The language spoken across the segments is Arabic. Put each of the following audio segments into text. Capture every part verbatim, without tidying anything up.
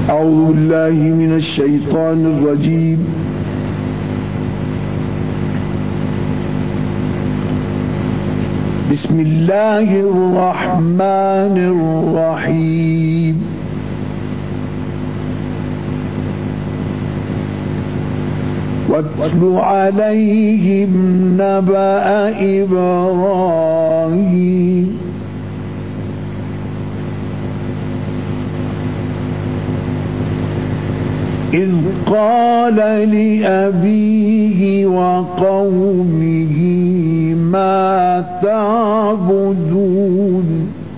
أعوذ بالله من الشيطان الرجيم. بسم الله الرحمن الرحيم. واتل عليهم نبأ إبراهيم إذ قال لأبيه وقومه ما تعبدون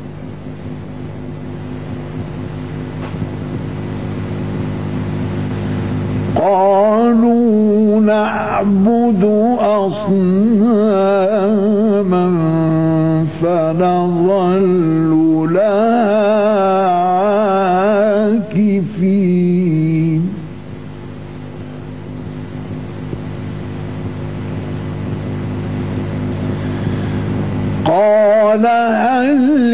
قالوا نعبد أصناما فنظل لها عاكفين قال هل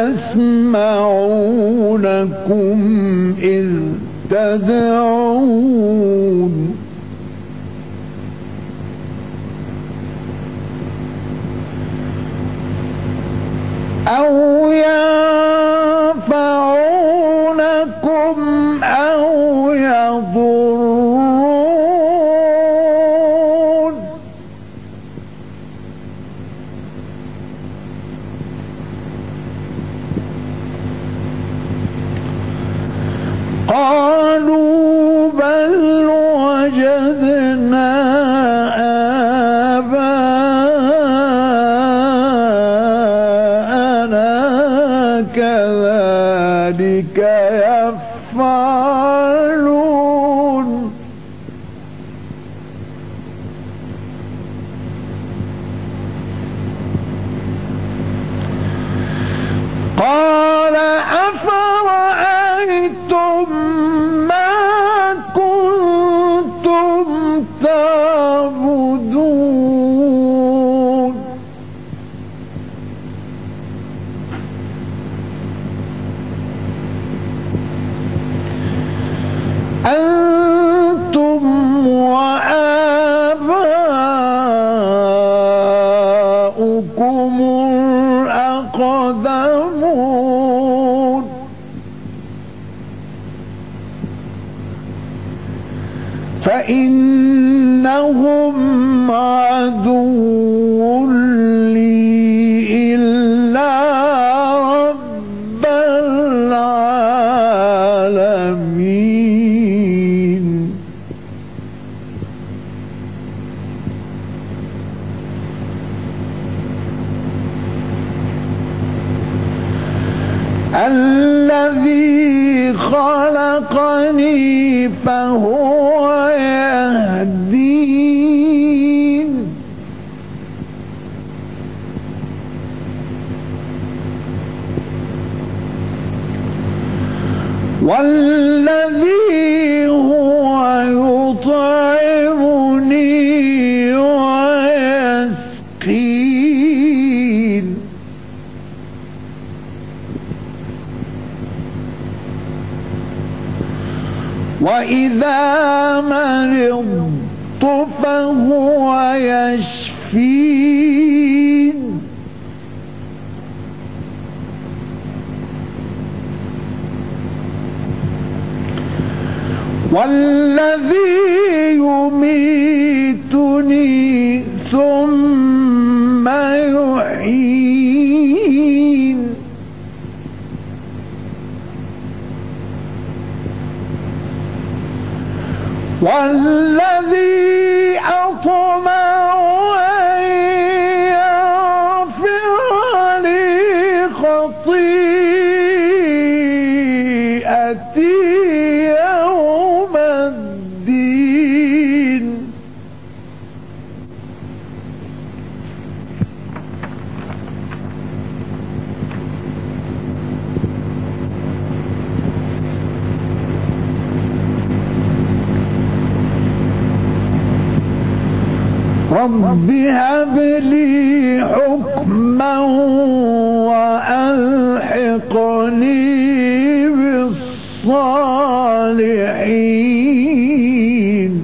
يسمعونكم إذ تدعون أو ينفعونكم أو يضرون قالوا بل وجدنا آباءنا كذلك يفعلون قال أفرأيتم ما كنتم تعبدون أنتم وآباؤكم الأقدمون فإنهم عدو لي إلا رب العالمين الذي خلقني فهو يهدين والذي هو يطعمني ويسقين وإذا مرضت فهو يشفين والذي يميتني ثم يحيين والذي أطمع أن يغفر لي خطيئتي يوم الدين رب هب لي حكما وألحقني بالصالحين الصالحين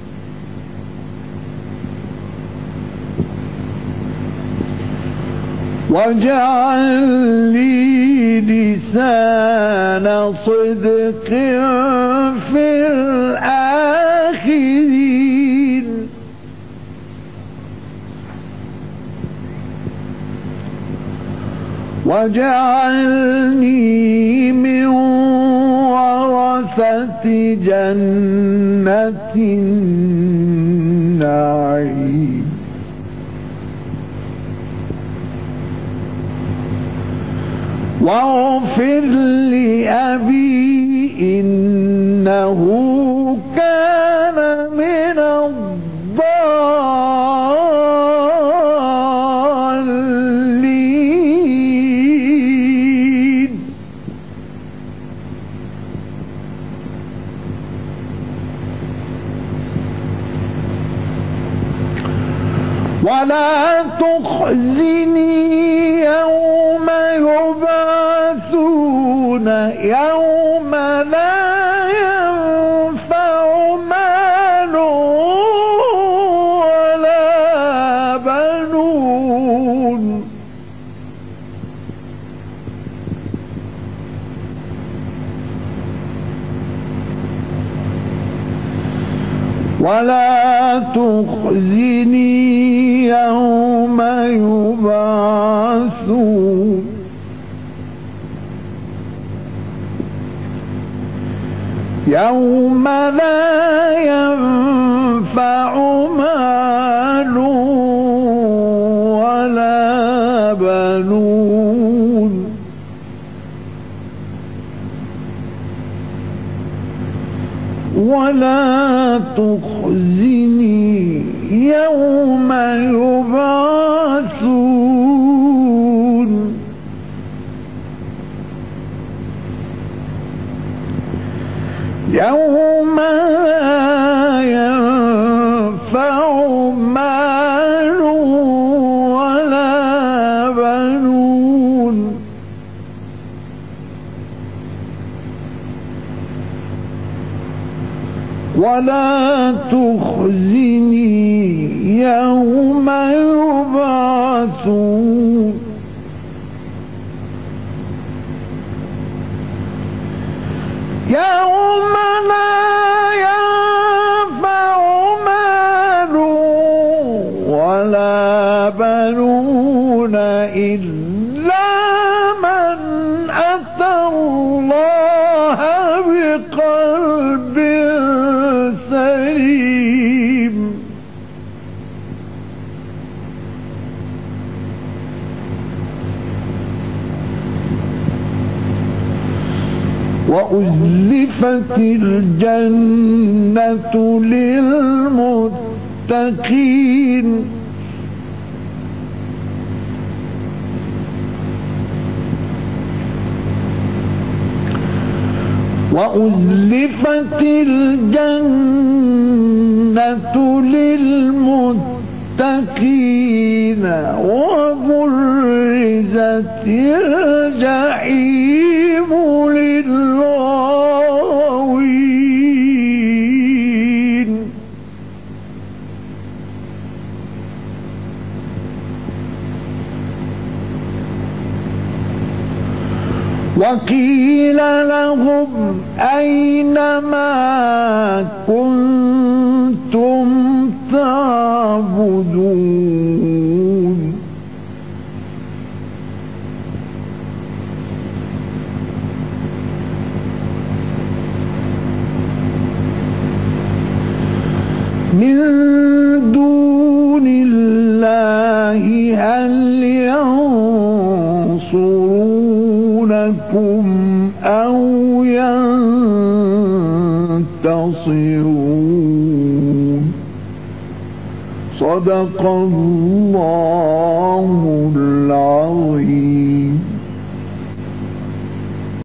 واجعل لي لسان صدق في الآخرين واجعلني من ورثة جنة النعيم واغفر لأبي إنه كان من الضالين ولا تخزني يوم يبعثون يوم لا ينفع مال ولا بنون ولا تخزني يوم يبعثون يوم لا ينفع مال ولا بنون ولا تخزني يوم يبعثون يوم لا ينفع مال ولا بنون ولا تخزني يوم يبعثون يوم لا ينفع مال ولا بنون إلا من أتى الله بقلب سليم وأزلفت الجنة للمتقين وأزلفت الجنة للمتقين وبرزت الجحيم للغاوين وقيل لهم أين ما كنتم تعبدون من دون الله هل ينصرونكم أو ينتصرون صدق الله العظيم.